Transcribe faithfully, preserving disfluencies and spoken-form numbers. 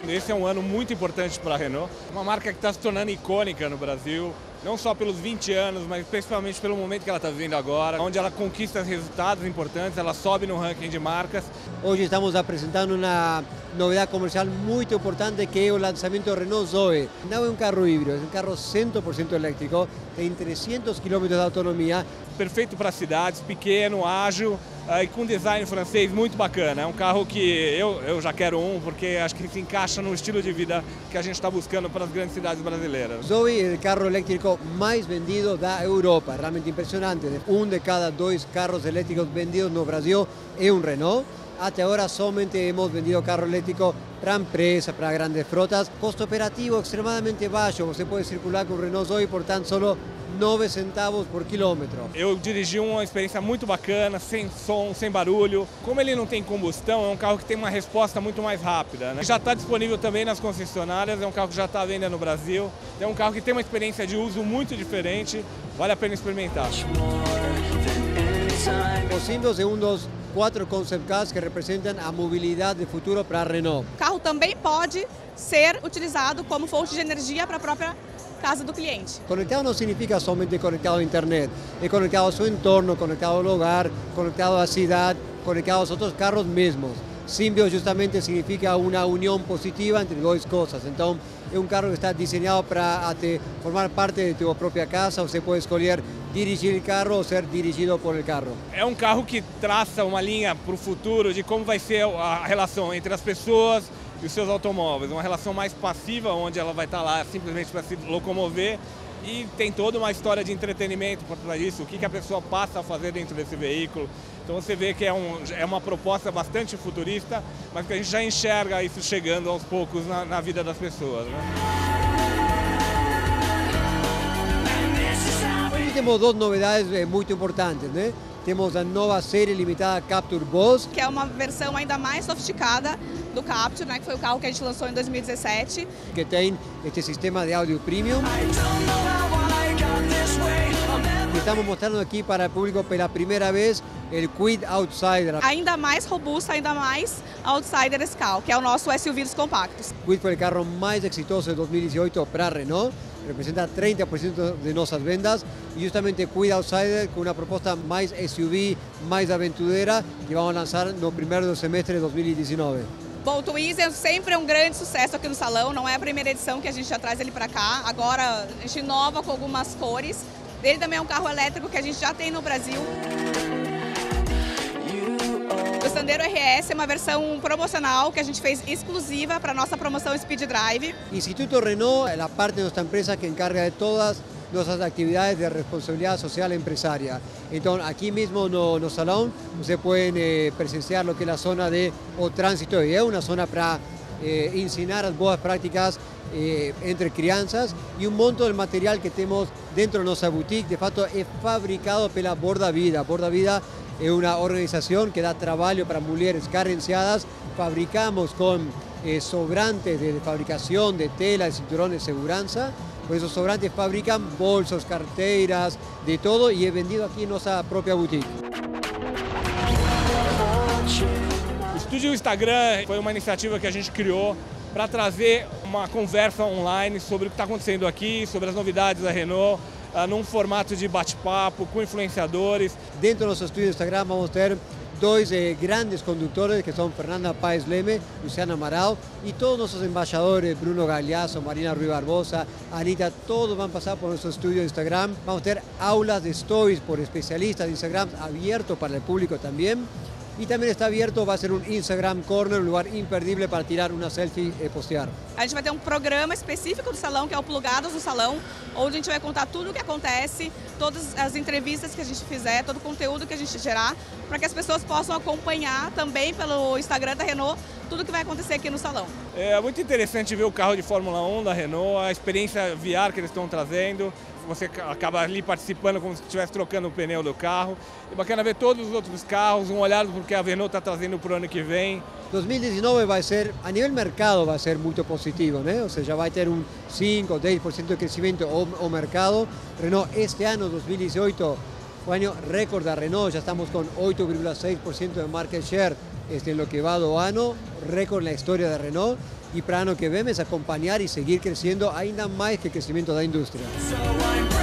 Esse é um ano muito importante para a Renault, uma marca que está se tornando icônica no Brasil, não só pelos vinte anos, mas principalmente pelo momento que ela está vivendo agora, onde ela conquista resultados importantes, ela sobe no ranking de marcas. Hoje estamos apresentando uma novidade comercial muito importante, que é o lançamento do Renault Zoe. Não é um carro híbrido, é um carro cem por cento elétrico, tem trezentos quilômetros de autonomia. Perfeito para cidades, pequeno, ágil e com design francês muito bacana. É um carro que eu, eu já quero um, porque acho que se encaixa no estilo de vida que a gente está buscando para as grandes cidades brasileiras. Zoe é o carro elétrico mais vendido da Europa, realmente impressionante. Um de cada dois carros elétricos vendidos no Brasil é um Renault. Até agora somente hemos vendido carro elétrico para empresas, para grandes frotas. Costo operativo extremadamente baixo, você pode circular com o Renault Zoe por tanto solo nove centavos por quilômetro. Eu dirigi uma experiência muito bacana, sem som, sem barulho. Como ele não tem combustão, é um carro que tem uma resposta muito mais rápida, né? Já está disponível também nas concessionárias, é um carro que já está à venda no Brasil. É um carro que tem uma experiência de uso muito diferente, vale a pena experimentar. O Symbioz é um dos quatro concept cars que representam a mobilidade de futuro para a Renault. O carro também pode ser utilizado como fonte de energia para a própria casa do cliente. Conectado não significa somente conectado à internet, é conectado ao seu entorno, conectado ao lugar, conectado à cidade, conectado aos outros carros mesmos. Symbioz justamente significa uma união positiva entre duas coisas, então é um carro que está desenhado para até formar parte de tua própria casa, você pode escolher dirigir o carro ou ser dirigido por el carro. É um carro que traça uma linha para o futuro de como vai ser a relação entre as pessoas e os seus automóveis, uma relação mais passiva, onde ela vai estar lá simplesmente para se locomover, e tem toda uma história de entretenimento por trás disso, o que a pessoa passa a fazer dentro desse veículo. Então você vê que é, um, é uma proposta bastante futurista, mas que a gente já enxerga isso chegando aos poucos na, na vida das pessoas, né? Hoje temos duas novidades muito importantes, né? Temos a nova série limitada Captur Boss, que é uma versão ainda mais sofisticada do Captur, né, que foi o carro que a gente lançou em dois mil e dezessete. Que tem este sistema de áudio premium. Estamos mostrando aqui para o público pela primeira vez o Kwid Outsider. Ainda mais robusto, ainda mais outsider esse carro, que é o nosso S U V dos compactos. Kwid foi o carro mais exitoso de dois mil e dezoito para a Renault, representa trinta por cento de nossas vendas, e justamente Kwid Outsider com uma proposta mais S U V, mais aventureira, que vamos lançar no primeiro semestre de dois mil e dezenove. Bom, o Twizy sempre é um grande sucesso aqui no salão, não é a primeira edição que a gente já traz ele para cá, agora a gente inova com algumas cores. Ele também é um carro elétrico que a gente já tem no Brasil. O Sandero R S é uma versão promocional que a gente fez exclusiva para a nossa promoção Speed Drive. Instituto Renault é a parte de nossa empresa que encarga de todas nossas atividades de responsabilidade social empresária. Então, aqui mesmo no, no salão, você pode eh, presenciar o que é a zona de o trânsito, é uma zona para eh, ensinar as boas práticas eh, entre crianças, e um monte de material que temos dentro de nossa boutique, de fato, é fabricado pela Borda Vida. Borda Vida é uma organização que dá trabalho para mulheres carenciadas. Fabricamos com eh, sobrantes de fabricação de tela, de cinturões de segurança. Por esos sobrantes fabrican bolsos, carteiras, de todo, y he vendido aquí en nuestra propia boutique. O Estúdio Instagram foi uma iniciativa que a gente criou para trazer uma conversa online sobre o que está acontecendo aqui, sobre as novidades da Renault, uh, num formato de bate-papo com influenciadores. Dentro do nosso estúdio Instagram vamos ter dois eh, grandes condutores, que são Fernanda Paes Leme, Luciana Amaral, e todos nossos embaixadores, Bruno Gagliasso, Marina Rui Barbosa, Anita, todos vão passar por nosso estúdio Instagram. Vamos ter aulas de stories por especialistas de Instagram, abierto para o público também. E também está aberto, vai ser um Instagram Corner, um lugar imperdível para tirar uma selfie e postear. A gente vai ter um programa específico do salão, que é o Plugados no Salão, onde a gente vai contar tudo o que acontece, todas as entrevistas que a gente fizer, todo o conteúdo que a gente gerar, para que as pessoas possam acompanhar também pelo Instagram da Renault tudo o que vai acontecer aqui no salão. É muito interessante ver o carro de Fórmula um da Renault, a experiência V R que eles estão trazendo. Você acaba ali participando como se estivesse trocando o pneu do carro. É bacana ver todos os outros carros, um olhar porque a Renault está trazendo para o ano que vem. dois mil e dezenove vai ser, a nível mercado, vai ser muito positivo, né? Ou seja, vai ter um cinco, dez por cento de crescimento o, o mercado. Renault este ano, dois mil e dezoito, un año récord da Renault, ya estamos con ocho coma seis por ciento de market share este, en lo que va do ano, récord na história da Renault, e para ano que vem é acompanhar e seguir crescendo ainda mais que o crescimento da indústria.